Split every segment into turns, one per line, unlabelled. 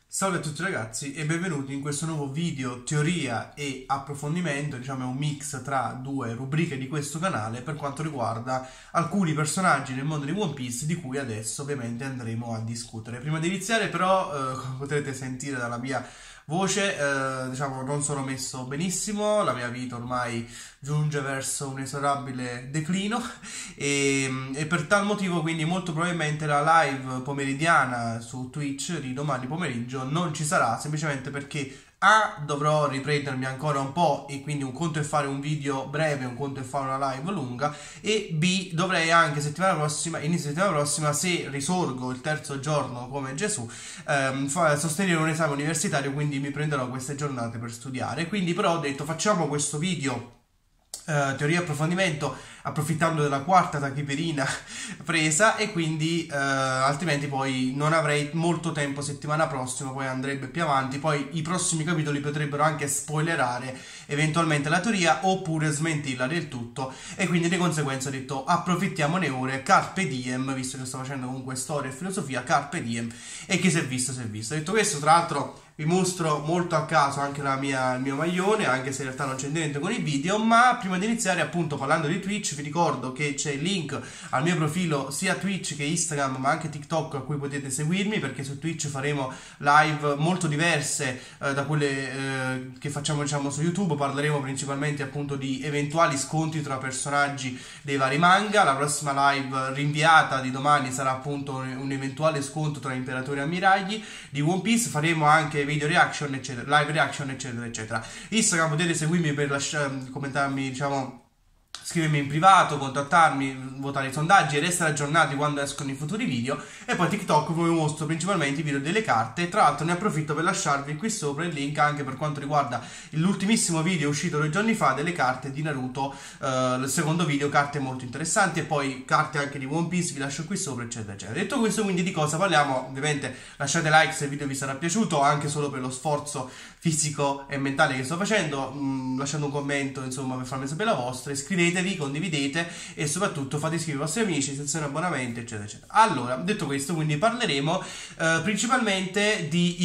Salve a tutti ragazzi e benvenuti in questo nuovo video teoria e approfondimento, diciamo è un mix tra due rubriche di questo canale per quanto riguarda alcuni personaggi nel mondo di One Piece di cui adesso ovviamente andremo a discutere. Prima di iniziare però, come potrete sentire dalla mia voce, diciamo non sono messo benissimo, la mia vita ormai giunge verso un inesorabile declino e per tal motivo quindi molto probabilmente la live pomeridiana su Twitch di domani pomeriggio non ci sarà, semplicemente perché dovrò riprendermi ancora un po' e quindi un conto è fare un video breve, un conto è fare una live lunga, e B, dovrei anche inizio settimana prossima, se risorgo il terzo giorno come Gesù, sostenere un esame universitario, quindi mi prenderò queste giornate per studiare. Quindi però ho detto facciamo questo video teoria e approfondimento approfittando della quarta tachiperina presa, e quindi altrimenti poi non avrei molto tempo settimana prossima, poi andrebbe più avanti, poi i prossimi capitoli potrebbero anche spoilerare eventualmente la teoria oppure smentirla del tutto, e quindi di conseguenza ho detto approfittiamone ora, carpe diem, visto che sto facendo comunque storia e filosofia, carpe diem, e chi si è visto si è visto. Detto questo, tra l'altro vi mostro molto a caso anche il mio maglione, anche se in realtà non c'è niente con i video, ma prima di iniziare, appunto, parlando di Twitch, vi ricordo che c'è il link al mio profilo sia Twitch che Instagram, ma anche TikTok, a cui potete seguirmi, perché su Twitch faremo live molto diverse da quelle che facciamo, diciamo, su YouTube. Parleremo principalmente appunto di eventuali scontri tra personaggi dei vari manga. La prossima live rinviata di domani sarà appunto un eventuale scontro tra imperatori e ammiragli di One Piece. Faremo anche video reaction, eccetera, live reaction, eccetera, eccetera. Instagram potete seguirmi per commentarmi, diciamo, scrivermi in privato, contattarmi, votare i sondaggi ed essere aggiornati quando escono i futuri video. E poi TikTok, vi mostro principalmente i video delle carte. Tra l'altro ne approfitto per lasciarvi qui sopra il link anche per quanto riguarda l'ultimissimo video uscito 2 giorni fa delle carte di Naruto, il secondo video, carte molto interessanti, e poi carte anche di One Piece, vi lascio qui sopra, eccetera eccetera. Detto questo, quindi di cosa parliamo? Ovviamente lasciate like se il video vi sarà piaciuto, anche solo per lo sforzo fisico e mentale che sto facendo, lasciando un commento insomma per farmi sapere la vostra, iscrivetevi, condividete e soprattutto fate iscrivere i vostri amici, sezione abbonamenti, eccetera eccetera. Allora, detto questo, quindi parleremo principalmente di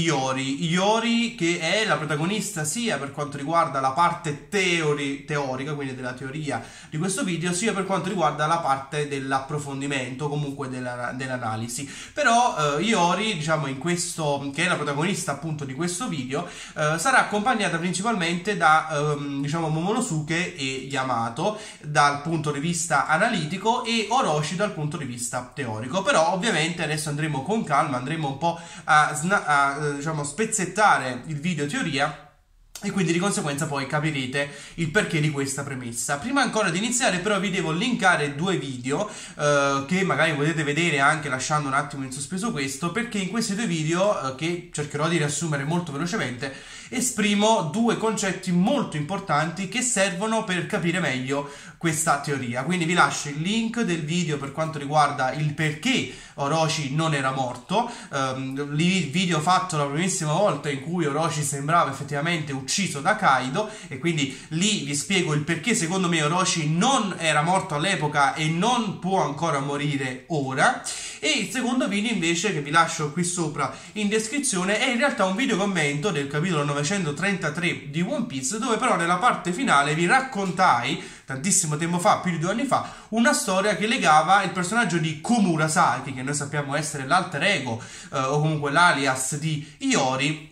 Iori, che è la protagonista sia per quanto riguarda la parte teorica, quindi della teoria di questo video, sia per quanto riguarda la parte dell'approfondimento, comunque dell'analisi. Però Iori, diciamo, in questo, che è la protagonista appunto di questo video, sarà accompagnata principalmente da diciamo Momonosuke e Yamato dal punto di vista analitico e Orochi dal punto di vista teorico. Però ovviamente adesso andremo con calma, andremo un po' a diciamo spezzettare il video teoria, e quindi di conseguenza poi capirete il perché di questa premessa. Prima ancora di iniziare però vi devo linkare 2 video che magari potete vedere anche lasciando un attimo in sospeso questo, perché in questi 2 video, che cercherò di riassumere molto velocemente, esprimo 2 concetti molto importanti che servono per capire meglio questa teoria. Quindi vi lascio il link del video per quanto riguarda il perché Orochi non era morto, il video fatto la primissima volta in cui Orochi sembrava effettivamente ucciso da Kaido, e quindi lì vi spiego il perché secondo me Orochi non era morto all'epoca e non può ancora morire ora. E il secondo video invece, che vi lascio qui sopra in descrizione, è in realtà un video commento del capitolo 933 di One Piece, dove però nella parte finale vi raccontai tantissimo tempo fa, più di 2 anni fa, una storia che legava il personaggio di Komurasaki, che noi sappiamo essere l'alter ego o comunque l'alias di Iori,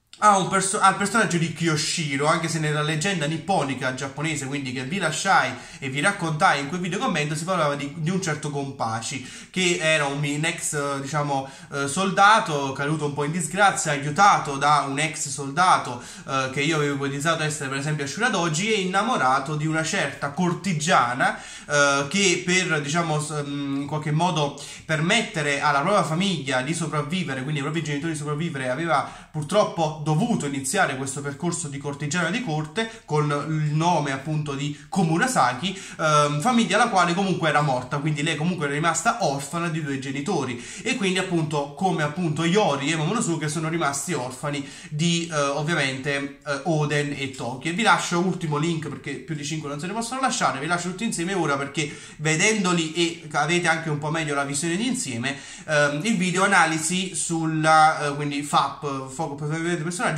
al personaggio di Kyoshiro, anche se nella leggenda nipponica giapponese, quindi che vi lasciai e vi raccontai in quel video commento, si parlava di un certo Gonpachi, che era un ex, diciamo, soldato caduto un po' in disgrazia, aiutato da un ex soldato che io avevo ipotizzato essere per esempio Ashura Doji, e innamorato di una certa cortigiana che per, diciamo, in qualche modo permettere alla propria famiglia di sopravvivere, quindi ai propri genitori di sopravvivere, aveva purtroppo dovuto iniziare questo percorso di cortigiana di corte con il nome appunto di Komurasaki, famiglia la quale comunque era morta, quindi lei comunque era rimasta orfana di 2 genitori, e quindi appunto come appunto Iori e Momonosuke sono rimasti orfani di ovviamente Oden e Toki. E vi lascio ultimo link, perché più di 5 non se ne possono lasciare, vi lascio tutti insieme ora, perché vedendoli e avete anche un po' meglio la visione di insieme, il video analisi sulla quindi FAP, fuoco per vedere i personaggi,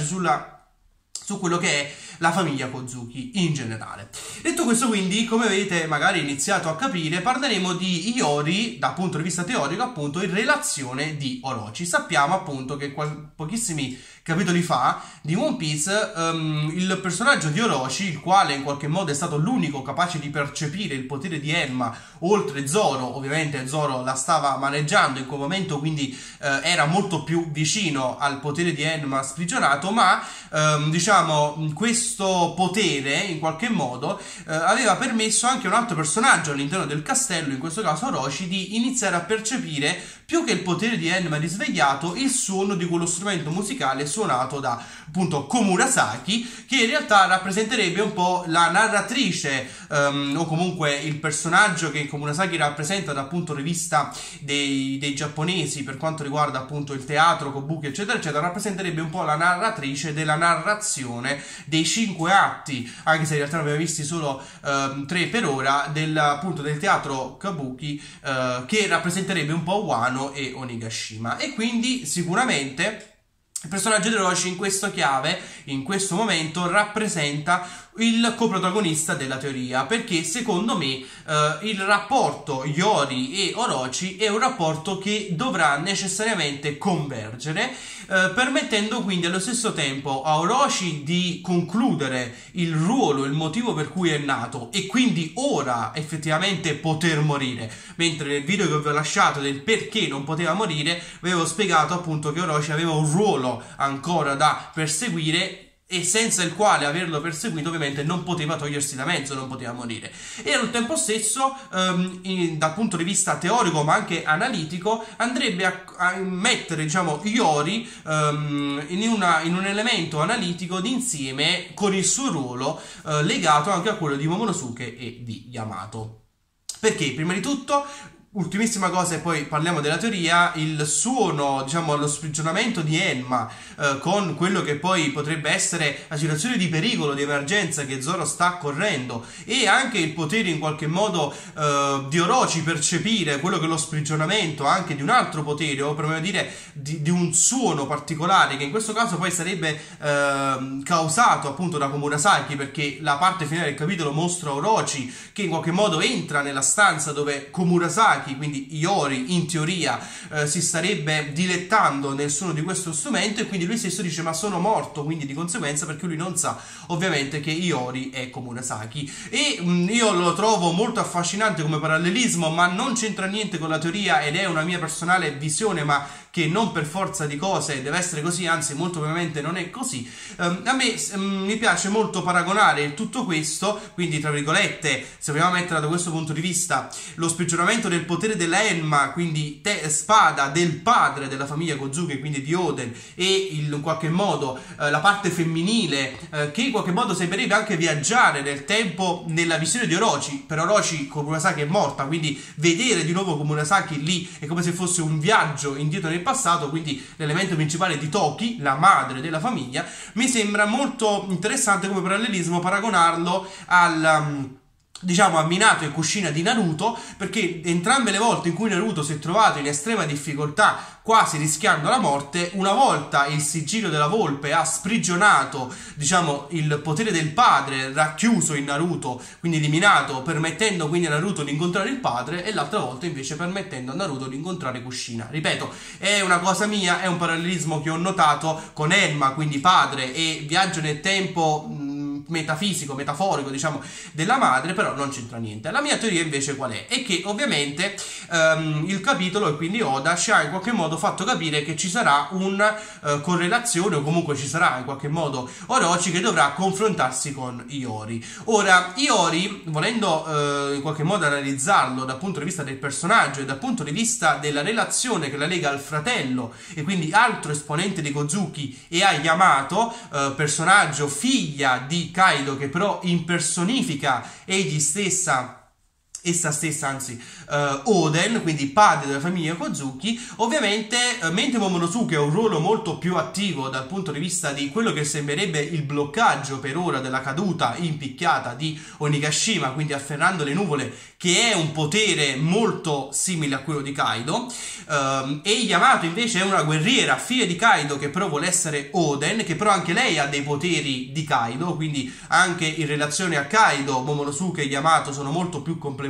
su quello che è la famiglia Kozuki in generale. Detto questo, quindi, come avete magari iniziato a capire, parleremo di Iori dal punto di vista teorico, appunto in relazione di Orochi. Sappiamo appunto che pochissimi capitoli fa di One Piece il personaggio di Orochi, il quale in qualche modo è stato l'unico capace di percepire il potere di Enma oltre Zoro, ovviamente Zoro la stava maneggiando in quel momento, quindi era molto più vicino al potere di Enma sprigionato, ma diciamo questo potere in qualche modo aveva permesso anche a un altro personaggio all'interno del castello, in questo caso Orochi, di iniziare a percepire più che il potere di Enma risvegliato, il suono di quello strumento musicale suonato da appunto Komurasaki, che in realtà rappresenterebbe un po' la narratrice o comunque il personaggio che Komurasaki rappresenta dal punto di vista dei giapponesi per quanto riguarda appunto il teatro, kabuki eccetera eccetera, rappresenterebbe un po' la narratrice della narrazione dei 5 atti, anche se in realtà ne abbiamo visti solo 3 per ora, appunto del teatro kabuki, che rappresenterebbe un po' Wano e Onigashima. E quindi sicuramente il personaggio di Orochi in questa chiave, in questo momento, rappresenta il coprotagonista della teoria, perché secondo me il rapporto Iori e Orochi è un rapporto che dovrà necessariamente convergere, permettendo quindi allo stesso tempo a Orochi di concludere il ruolo, il motivo per cui è nato, e quindi ora effettivamente poter morire, mentre nel video che vi ho lasciato del perché non poteva morire vi avevo spiegato appunto che Orochi aveva un ruolo ancora da perseguire, e senza il quale averlo perseguito ovviamente non poteva togliersi da mezzo, non poteva morire. E al tempo stesso dal punto di vista teorico ma anche analitico andrebbe a mettere diciamo Iori in un elemento analitico d'insieme con il suo ruolo legato anche a quello di Momonosuke e di Yamato. Perché prima di tutto, ultimissima cosa e poi parliamo della teoria, il suono, diciamo lo sprigionamento di Enma con quello che poi potrebbe essere la situazione di pericolo, di emergenza che Zoro sta correndo, e anche il potere in qualche modo di Orochi percepire quello che è lo sprigionamento anche di un altro potere, o per meglio dire di un suono particolare, che in questo caso poi sarebbe causato appunto da Komurasaki, perché la parte finale del capitolo mostra Orochi che in qualche modo entra nella stanza dove Komurasaki, quindi Iori, in teoria si starebbe dilettando nel suono di questo strumento, e quindi lui stesso dice ma sono morto, quindi di conseguenza, perché lui non sa ovviamente che Iori è Komurasaki. E io lo trovo molto affascinante come parallelismo, ma non c'entra niente con la teoria ed è una mia personale visione, ma che non per forza di cose deve essere così, anzi molto probabilmente non è così. A me mi piace molto paragonare tutto questo, quindi tra virgolette, se vogliamo metterla da questo punto di vista, lo sprigionamento del potere della Enma, quindi spada del padre della famiglia Kozuki, quindi di Oden, e in qualche modo la parte femminile che in qualche modo sembrerebbe anche viaggiare nel tempo nella visione di Orochi. Per Orochi Komurasaki è morta, quindi vedere di nuovo Komurasaki lì è come se fosse un viaggio indietro nel passato, quindi l'elemento principale di Toki, la madre della famiglia. Mi sembra molto interessante come parallelismo paragonarlo al diciamo a Minato e Kushina di Naruto, perché entrambe le volte in cui Naruto si è trovato in estrema difficoltà, quasi rischiando la morte, una volta il sigillo della volpe ha sprigionato diciamo il potere del padre racchiuso in Naruto, quindi di Minato, permettendo quindi a Naruto di incontrare il padre, e l'altra volta invece permettendo a Naruto di incontrare Kushina. Ripeto, è una cosa mia, è un parallelismo che ho notato con Enma, quindi padre, e viaggio nel tempo metafisico, metaforico, diciamo, della madre, però non c'entra niente. La mia teoria invece qual è? È che ovviamente il capitolo e quindi Oda ci ha in qualche modo fatto capire che ci sarà una correlazione, o comunque ci sarà in qualche modo Orochi che dovrà confrontarsi con Iori. Ora, Iori, volendo in qualche modo analizzarlo dal punto di vista del personaggio e dal punto di vista della relazione che la lega al fratello e quindi altro esponente di Kozuki e a Yamato, personaggio figlia di Kaido che però impersonifica essa stessa, anzi, Oden, quindi padre della famiglia Kozuki. Ovviamente, mentre Momonosuke ha un ruolo molto più attivo dal punto di vista di quello che sembrerebbe il bloccaggio per ora della caduta in picchiata di Onigashima, quindi afferrando le nuvole, che è un potere molto simile a quello di Kaido, e Yamato invece è una guerriera, figlia di Kaido, che però vuole essere Oden, che però anche lei ha dei poteri di Kaido, quindi anche in relazione a Kaido, Momonosuke e Yamato sono molto più complementari,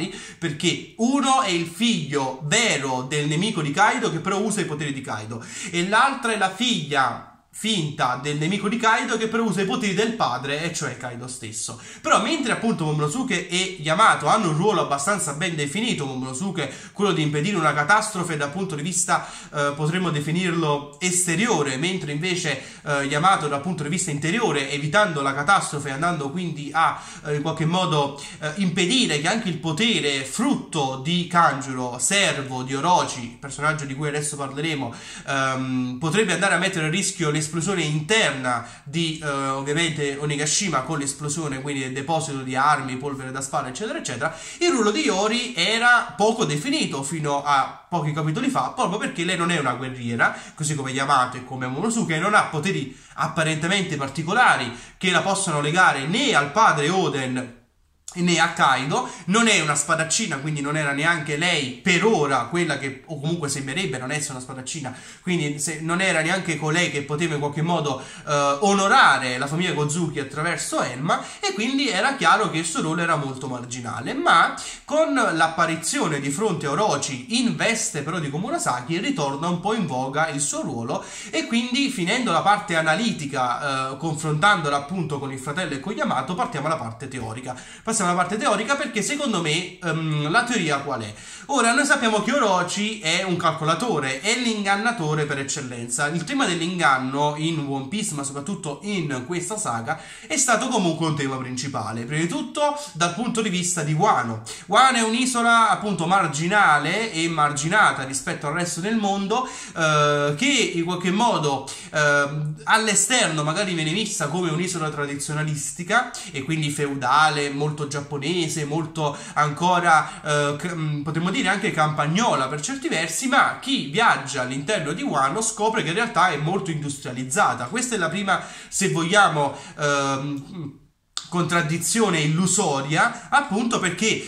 perché uno è il figlio vero del nemico di Kaido che però usa i poteri di Kaido e l'altra è la figlia finta del nemico di Kaido che però usa i poteri del padre, e cioè Kaido stesso. Però mentre appunto Momonosuke e Yamato hanno un ruolo abbastanza ben definito, Momonosuke quello di impedire una catastrofe dal punto di vista potremmo definirlo esteriore, mentre invece Yamato dal punto di vista interiore, evitando la catastrofe, andando quindi a in qualche modo impedire che anche il potere frutto di Kanjuro, servo di Orochi, personaggio di cui adesso parleremo, potrebbe andare a mettere a rischio l'esplosione interna di ovviamente Onigashima con l'esplosione quindi del deposito di armi, polvere da spara eccetera eccetera. Il ruolo di Iori era poco definito fino a pochi capitoli fa, proprio perché lei non è una guerriera, così come Yamato e come Momonosuke, non ha poteri apparentemente particolari che la possano legare né al padre Oden né a Kaido, non è una spadaccina, quindi non era neanche lei per ora quella che, o comunque sembrerebbe non essere una spadaccina, quindi non era neanche colei che poteva in qualche modo onorare la famiglia Kozuki attraverso Enma, e quindi era chiaro che il suo ruolo era molto marginale. Ma con l'apparizione di fronte a Orochi in veste però di Komurasaki ritorna un po' in voga il suo ruolo, e quindi finendo la parte analitica, confrontandola appunto con il fratello e con Yamato, partiamo alla parte teorica. Passiamo alla parte teorica perché secondo me la teoria qual è? Ora, noi sappiamo che Orochi è un calcolatore, è l'ingannatore per eccellenza. Il tema dell'inganno in One Piece, ma soprattutto in questa saga, è stato comunque un tema principale. Prima di tutto dal punto di vista di Wano. Wano è un'isola appunto marginale e marginata rispetto al resto del mondo, che in qualche modo all'esterno magari viene vista come un'isola tradizionalistica e quindi feudale, molto giapponese, molto ancora potremmo dire anche campagnola per certi versi, ma chi viaggia all'interno di Wano scopre che in realtà è molto industrializzata. Questa è la prima, se vogliamo, contraddizione illusoria, appunto perché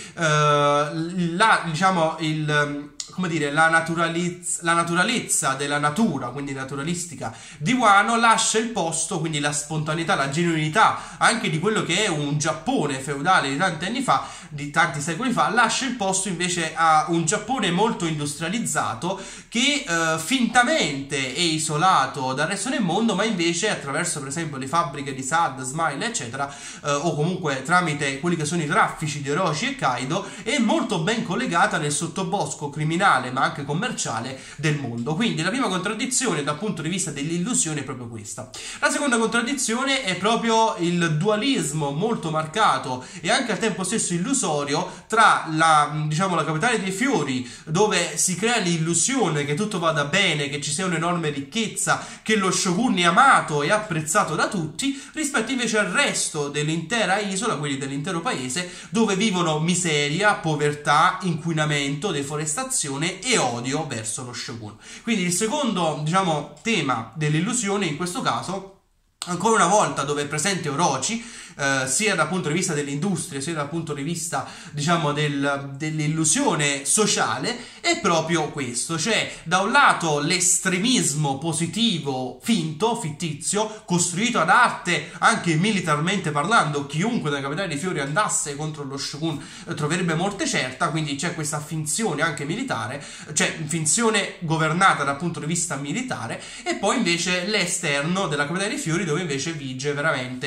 diciamo come dire, la naturalezza della natura, quindi naturalistica di Wano, lascia il posto, quindi la spontaneità, la genuinità anche di quello che è un Giappone feudale di tanti anni fa, di tanti secoli fa, lascia il posto invece a un Giappone molto industrializzato che fintamente è isolato dal resto del mondo, ma invece attraverso per esempio le fabbriche di SAD, Smile eccetera, o comunque tramite quelli che sono i traffici di Orochi e Kaido, è molto ben collegata nel sottobosco criminale ma anche commerciale del mondo. Quindi la prima contraddizione dal punto di vista dell'illusione è proprio questa. La seconda contraddizione è proprio il dualismo molto marcato e anche al tempo stesso illusorio tra diciamo, la capitale dei fiori, dove si crea l'illusione che tutto vada bene, che ci sia un'enorme ricchezza, che lo shogun è amato e apprezzato da tutti, rispetto invece al resto dell'intera isola, quindi dell'intero paese, dove vivono miseria, povertà, inquinamento, deforestazione e odio verso lo shogun. Quindi il secondo, diciamo, tema dell'illusione in questo caso, ancora una volta, dove è presente Orochi, sia dal punto di vista dell'industria sia dal punto di vista, diciamo, dell'illusione sociale, è proprio questo, cioè da un lato l'estremismo positivo finto, fittizio, costruito ad arte anche militarmente parlando. Chiunque dalla capitale dei fiori andasse contro lo shogun troverebbe morte certa, quindi c'è questa finzione anche militare, cioè finzione governata dal punto di vista militare, e poi invece l'esterno della capitale dei fiori, dove invece vige veramente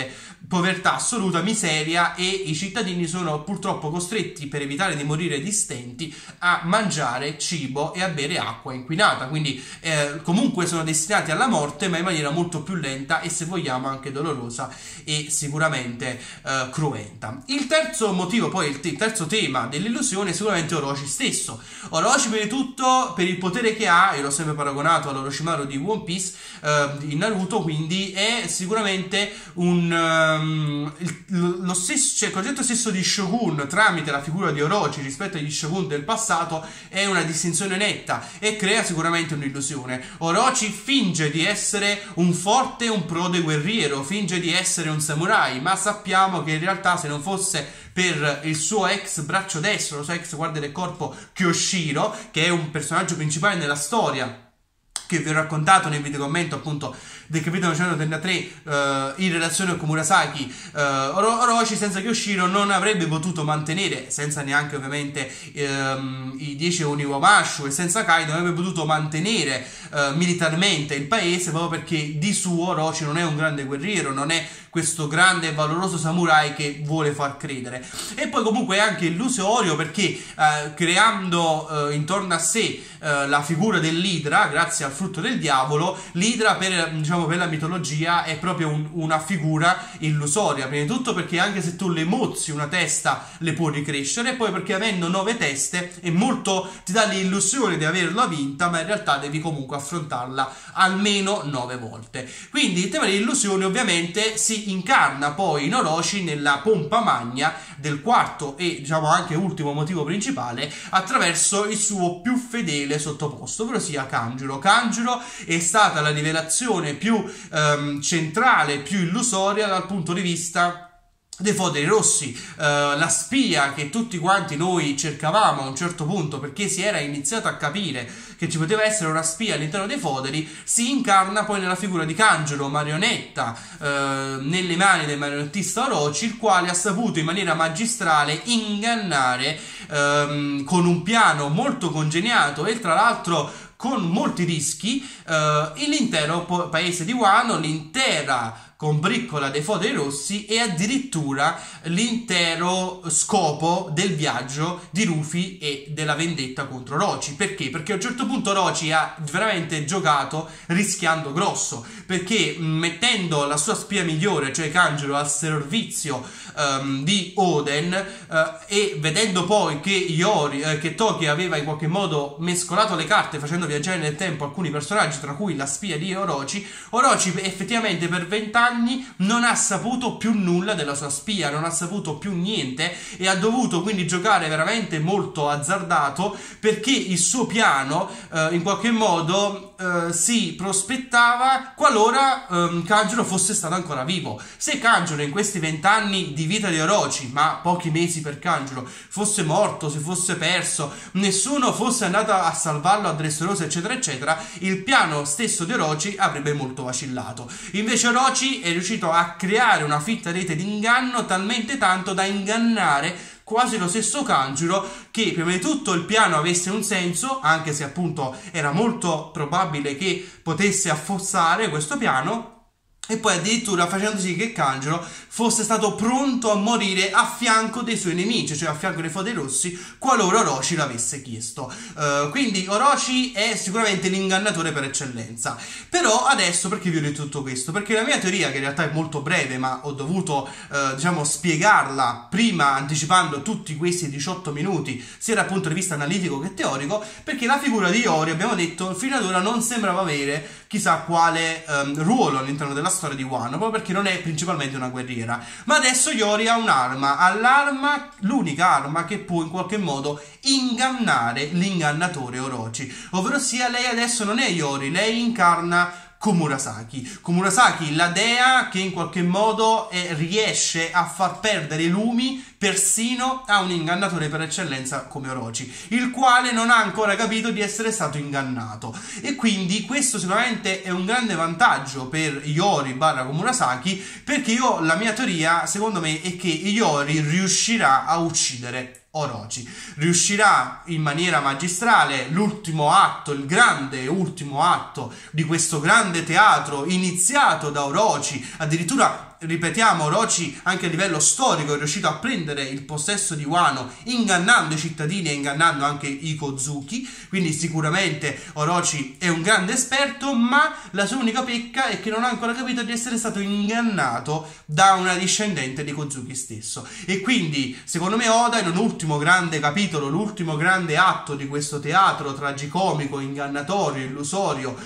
povertà assoluta, miseria, e i cittadini sono purtroppo costretti, per evitare di morire di stenti, a mangiare cibo e a bere acqua inquinata, quindi comunque sono destinati alla morte, ma in maniera molto più lenta e, se vogliamo, anche dolorosa e sicuramente cruenta. Il terzo motivo, poi il terzo tema dell'illusione, è sicuramente Orochi stesso. Orochi, prima di tutto, per il potere che ha, e l'ho sempre paragonato all'Orochimaru di One Piece, in Naruto, quindi è sicuramente lo stesso, cioè il concetto stesso di Shogun tramite la figura di Orochi rispetto agli Shogun del passato è una distinzione netta e crea sicuramente un'illusione. Orochi finge di essere un forte, un prode guerriero, finge di essere un samurai, ma sappiamo che in realtà, se non fosse per il suo ex braccio destro, il suo ex guardia del corpo Kyoshiro, che è un personaggio principale nella storia che vi ho raccontato nel video commento appunto del capitolo 933, in relazione con Murasaki, Orochi senza Kyoshiro non avrebbe potuto mantenere, senza neanche ovviamente i 10 Oniwamashu, e senza Kaido non avrebbe potuto mantenere militarmente il paese, proprio perché di suo Orochi non è un grande guerriero, non è questo grande e valoroso samurai che vuole far credere. E poi comunque è anche illusorio, perché creando intorno a sé la figura dell'Idra, grazie al frutto del diavolo, l'Idra per la mitologia è proprio una figura illusoria, prima di tutto perché anche se tu le mozzi una testa le può ricrescere, e poi perché avendo 9 teste è molto, ti dà l'illusione di averla vinta, ma in realtà devi comunque affrontarla almeno 9 volte. Quindi il tema dell'illusione ovviamente si incarna poi in Orochi nella pompa magna del quarto e anche ultimo motivo principale, attraverso il suo più fedele sottoposto, ovvero sia Kanjuro. Kanjuro è stata la rivelazione più centrale, più illusoria dal punto di vista dei Foderi Rossi, la spia che tutti quanti noi cercavamo a un certo punto, perché si era iniziato a capire che ci poteva essere una spia all'interno dei Foderi, si incarna poi nella figura di Kanjuro, marionetta nelle mani del marionettista Orochi, il quale ha saputo in maniera magistrale ingannare con un piano molto congegnato e tra l'altro con molti rischi l'intero paese di Wano, l'intera combriccola dei Foderi Rossi e addirittura l'intero scopo del viaggio di Luffy e della vendetta contro Orochi. Perché? Perché a un certo punto Orochi ha veramente giocato rischiando grosso, perché mettendo la sua spia migliore, cioè Kanjuro, al servizio di Oden, e vedendo poi che Toki aveva in qualche modo mescolato le carte facendo viaggiare nel tempo alcuni personaggi, tra cui la spia di Orochi effettivamente per 20 anni non ha saputo più nulla della sua spia, non ha saputo più niente, e ha dovuto quindi giocare veramente molto azzardato, perché il suo piano in qualche modo si prospettava qualora Kanjuro fosse stato ancora vivo. Se Kanjuro in questi 20 anni di vita di Orochi, ma pochi mesi per Kanjuro, fosse morto, si fosse perso, nessuno fosse andato a salvarlo a Dressrosa eccetera eccetera, il piano stesso di Orochi avrebbe molto vacillato. Invece Orochi è riuscito a creare una fitta rete di inganno, talmente tanto da ingannare quasi lo stesso Kanjuro, che prima di tutto il piano avesse un senso, anche se appunto era molto probabile che potesse affossare questo piano, e poi addirittura facendo sì che Kanjuro fosse stato pronto a morire a fianco dei suoi nemici, cioè a fianco dei Foderi Rossi, qualora Orochi l'avesse chiesto. Quindi Orochi è sicuramente l'ingannatore per eccellenza. Però adesso, perché vi ho detto tutto questo? Perché la mia teoria, che in realtà è molto breve, ma ho dovuto spiegarla prima, anticipando tutti questi 18 minuti, sia dal punto di vista analitico che teorico, perché la figura di Iori, abbiamo detto, fino ad ora non sembrava avere chissà quale ruolo all'interno della storia di Wano, proprio perché non è principalmente una guerriera. Ma adesso Iori ha un'arma, l'unica arma che può in qualche modo ingannare l'ingannatore Orochi, ovvero sia lei adesso non è Iori, lei incarna Komurasaki, la dea che in qualche modo riesce a far perdere i lumi persino a un ingannatore per eccellenza come Orochi, il quale non ha ancora capito di essere stato ingannato, e quindi questo sicuramente è un grande vantaggio per Iori / Komurasaki, perché la mia teoria secondo me è che Iori riuscirà a uccidere Orochi, riuscirà in maniera magistrale, l'ultimo atto, il grande ultimo atto di questo grande teatro iniziato da Orochi, addirittura ripetiamo, Orochi anche a livello storico è riuscito a prendere il possesso di Wano ingannando i cittadini e ingannando anche i Kozuki, quindi sicuramente Orochi è un grande esperto, ma la sua unica pecca è che non ha ancora capito di essere stato ingannato da una discendente di Kozuki stesso. E quindi secondo me Oda, in un ultimo grande capitolo, l'ultimo grande atto di questo teatro tragicomico, ingannatorio, illusorio,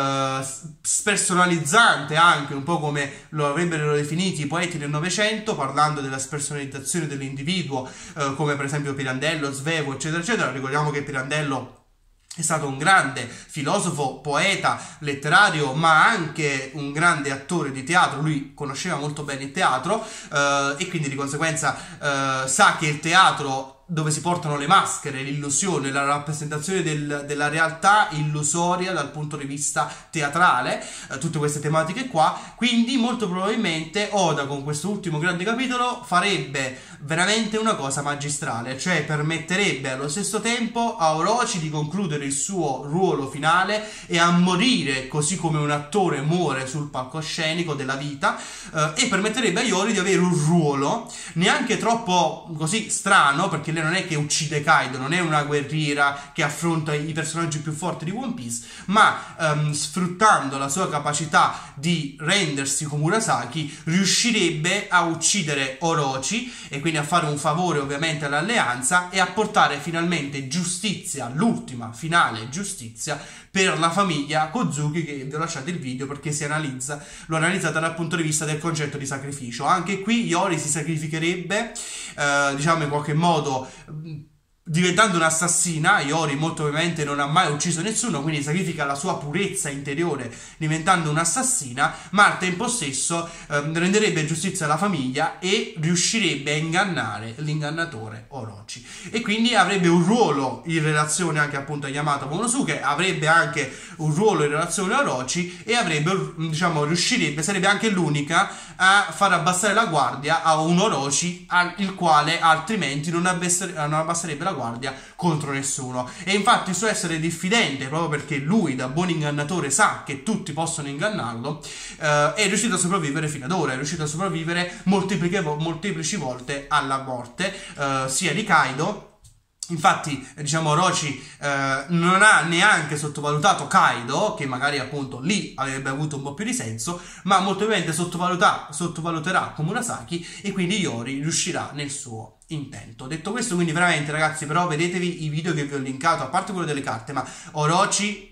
spersonalizzante anche, un po' come lo avrebbero definiti i poeti del Novecento, parlando della spersonalizzazione dell'individuo, come per esempio Pirandello, Svevo, eccetera eccetera. Ricordiamo che Pirandello è stato un grande filosofo, poeta, letterario, ma anche un grande attore di teatro. Lui conosceva molto bene il teatro, e quindi di conseguenza sa che il teatro, dove si portano le maschere, l'illusione, la rappresentazione della realtà illusoria dal punto di vista teatrale, tutte queste tematiche qua. Quindi molto probabilmente Oda con questo ultimo grande capitolo farebbe veramente una cosa magistrale, cioè permetterebbe allo stesso tempo a Orochi di concludere il suo ruolo finale e a morire così come un attore muore sul palcoscenico della vita, e permetterebbe a Iori di avere un ruolo neanche troppo così strano, perché lei non è che uccide Kaido, non è una guerriera che affronta i personaggi più forti di One Piece, ma sfruttando la sua capacità di rendersi Komurasaki riuscirebbe a uccidere Orochi e quindi a fare un favore ovviamente all'alleanza e a portare finalmente giustizia, l'ultima finale giustizia per la famiglia Kozuki, che vi ho lasciato il video perché l'ho analizzata dal punto di vista del concetto di sacrificio. Anche qui Iori si sacrificherebbe, diciamo in qualche modo, diventando un'assassina. Iori molto ovviamente non ha mai ucciso nessuno, quindi sacrifica la sua purezza interiore diventando un'assassina, ma al tempo stesso renderebbe giustizia alla famiglia e riuscirebbe a ingannare l'ingannatore Orochi, e quindi avrebbe un ruolo in relazione anche appunto a Yamato Momonosuke, avrebbe anche un ruolo in relazione a Orochi e avrebbe, diciamo, sarebbe anche l'unica a far abbassare la guardia a un Orochi il quale altrimenti non abbasserebbe la guardia contro nessuno. E infatti il suo essere diffidente, proprio perché lui da buon ingannatore sa che tutti possono ingannarlo, è riuscito a sopravvivere fino ad ora, è riuscito a sopravvivere molteplici volte alla morte, sia di Kaido. Infatti, diciamo, Orochi non ha neanche sottovalutato Kaido, che magari appunto lì avrebbe avuto un po' più di senso, ma molto ovviamente sottovaluterà Komurasaki, e quindi Iori riuscirà nel suo intento. Detto questo, quindi veramente ragazzi, però vedetevi i video che vi ho linkato, a parte quello delle carte, ma Orochi,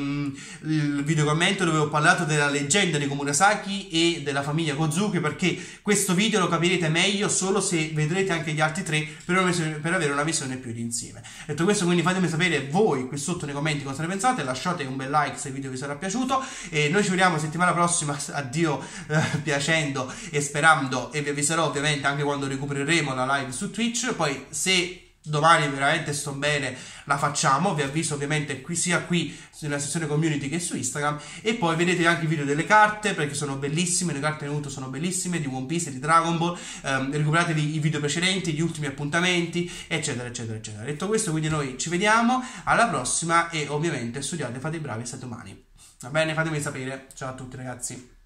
il video commento dove ho parlato della leggenda di Komurasaki e della famiglia Kozuki, perché questo video lo capirete meglio solo se vedrete anche gli altri tre per avere una visione più d'insieme. Detto questo, quindi fatemi sapere voi qui sotto nei commenti cosa ne pensate, lasciate un bel like se il video vi sarà piaciuto e noi ci vediamo settimana prossima, addio piacendo e sperando, e vi avviserò ovviamente anche quando recupereremo la live su Twitch. Poi se domani veramente sto bene la facciamo, vi avviso ovviamente sia qui nella sezione community che su Instagram, e poi vedete anche i video delle carte perché sono bellissime, le carte Naruto sono bellissime, di One Piece e di Dragon Ball, recuperatevi i video precedenti, gli ultimi appuntamenti, eccetera eccetera eccetera. Detto questo, quindi noi ci vediamo alla prossima e ovviamente studiate, fate i bravi, state umani, va bene? Fatemi sapere. Ciao a tutti ragazzi.